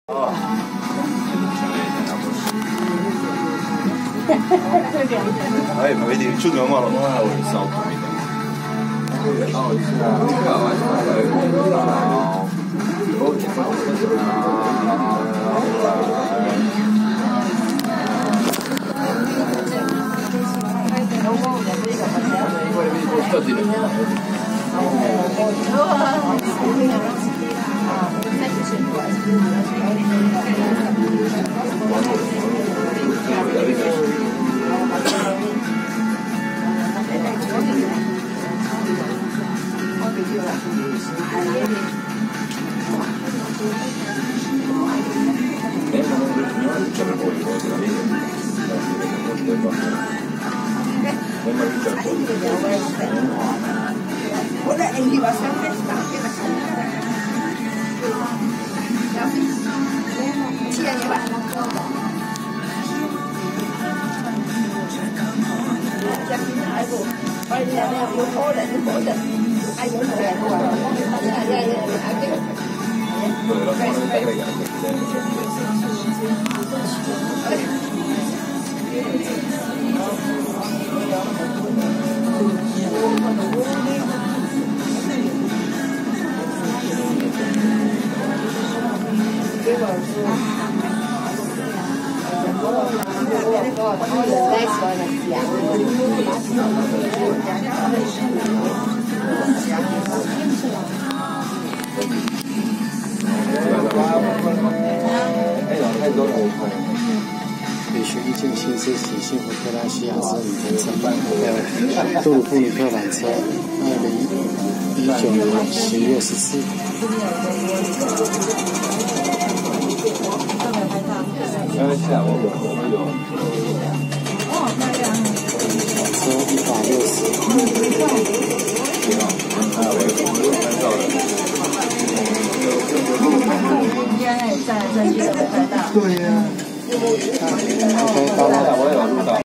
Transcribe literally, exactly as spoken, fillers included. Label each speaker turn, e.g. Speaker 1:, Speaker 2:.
Speaker 1: Ai, ma vedi, il giugno non è un salto.
Speaker 2: Ora è lì va sempre stanca. Sì, è va. Già finale, poi ne abbiamo un po' di po' di hai un po'
Speaker 3: 美学意境新思喜幸福克拉西亚斯旅程承办还有杜鲁布旅客缆车，二零一九年十月十四。缆车一百六十。
Speaker 2: 在在这里，
Speaker 3: 对呀。OK，到了。